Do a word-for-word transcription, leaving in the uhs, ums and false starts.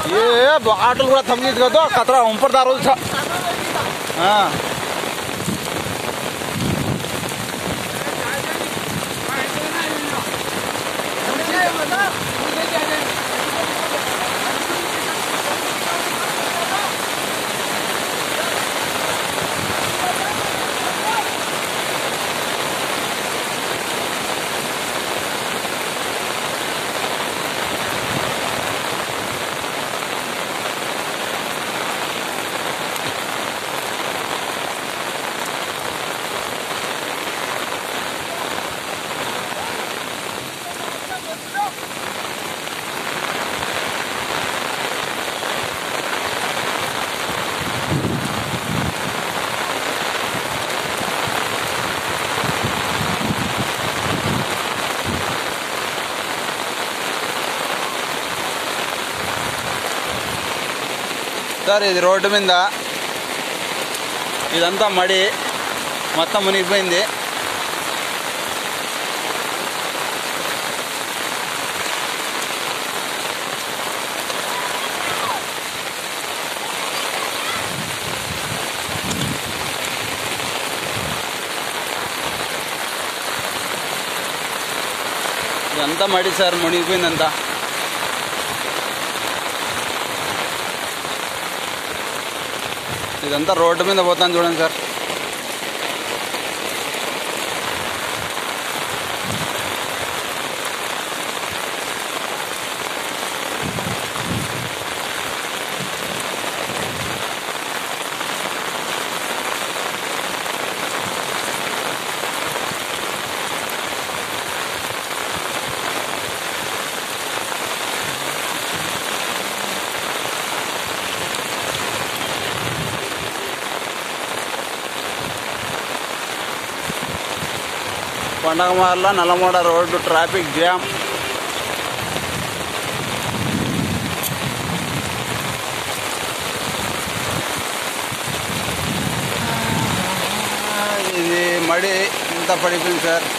ये आटल కూడా थमनीत गदो कतरा ऊपर दारो छ हां సార్ ఇది రోడ్డు మీద ఇదంతా మడి మొత్తం మునిగిపోయింది. ఇదంతా మడి సార్ మునిగిపోయిందంతా. ఇదంతా రోడ్డు మీద పోతాను చూడండి సార్. పండగమార్ల నల్లమోడ రోడ్డు ట్రాఫిక్ జామ్. ఇది మడి ఇంత పడిపోయింది సార్.